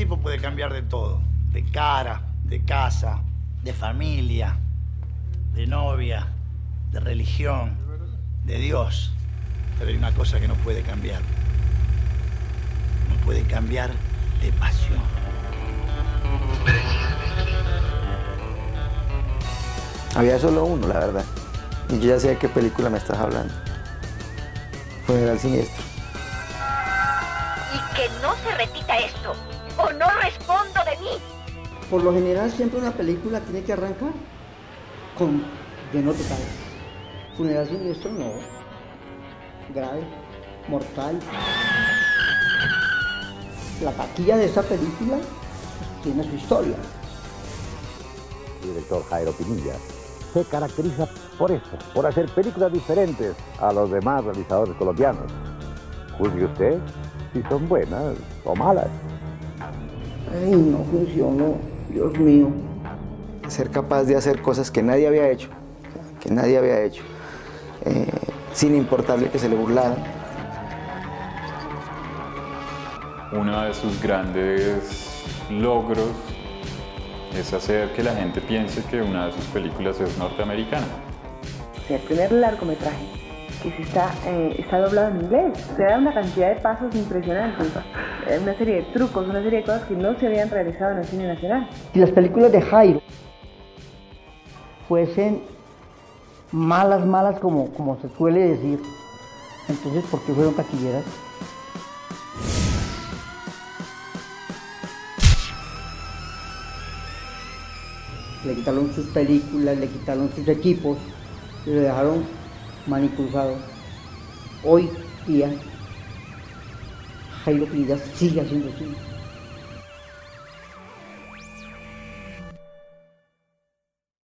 tipo puede cambiar de todo. De cara, de casa, de familia, de novia, de religión, de Dios. Pero hay una cosa que no puede cambiar. No puede cambiar de pasión. Había solo uno, la verdad. Y yo ya sé de qué película me estás hablando. Funeral Siniestro. Y que no se repita esto, o no respondo de mí. Por lo general, siempre una película tiene que arrancar con lleno total. Funeral Siniestro no. Grave, mortal. La taquilla de esta película tiene su historia. El director Jairo Pinilla se caracteriza por eso, por hacer películas diferentes a los demás realizadores colombianos. Juzgue usted si son buenas o malas. Ay, no funcionó, Dios mío. Ser capaz de hacer cosas que nadie había hecho, sin importarle que se le burlaran. Uno de sus grandes logros es hacer que la gente piense que una de sus películas es norteamericana. El primer largometraje que está doblado en inglés, se da una cantidad de pasos impresionantes, una serie de trucos, una serie de cosas que no se habían realizado en el cine nacional. Si las películas de Jairo fuesen malas como se suele decir, entonces ¿por qué fueron taquilleras? Le quitaron sus películas, le quitaron sus equipos, y lo dejaron manipulado. Hoy día, Jairo Pinilla sigue haciendo cine.